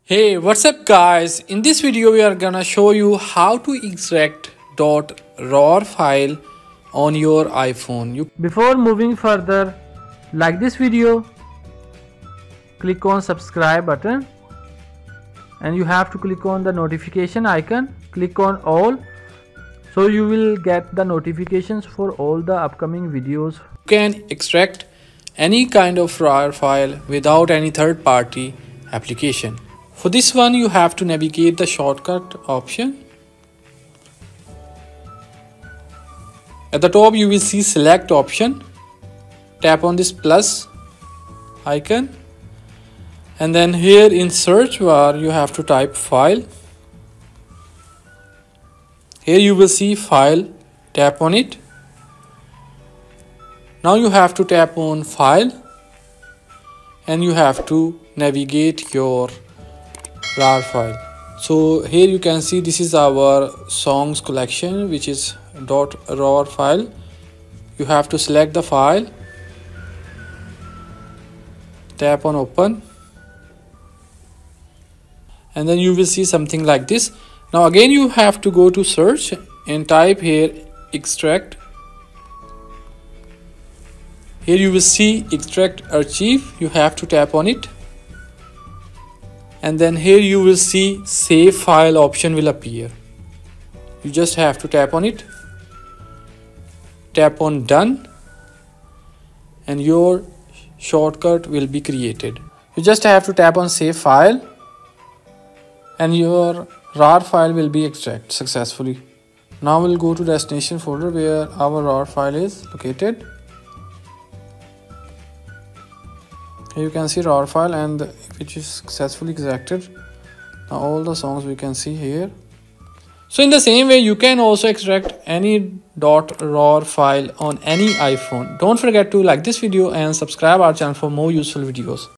Hey, what's up guys? In this video we are gonna show you how to extract .rar file on your iPhone. Before moving further, like this video, click on subscribe button and you have to click on the notification icon, click on all so you will get the notifications for all the upcoming videos. You can extract any kind of RAR file without any third-party application. For this one, you have to navigate the shortcut option. At the top, you will see select option. Tap on this plus icon. And then here in search bar, you have to type file. Here you will see file. Tap on it. Now you have to tap on file. And you have to navigate your RAR file. So here you can see this is our songs collection, which is .rar file. You have to select the file, tap on open, and then you will see something like this. Now again you have to go to search and type here extract. Here you will see extract archive. You have to tap on it. And then here you will see save file option will appear. You just have to tap on it, tap on done, and your shortcut will be created. You just have to tap on save file and your RAR file will be extracted successfully. Now we'll go to destination folder where our RAR file is located. Here you can see RAR file and which is successfully extracted. Now all the songs we can see here. So in the same way you can also extract any .rar file on any iPhone. Don't forget to like this video and subscribe our channel for more useful videos.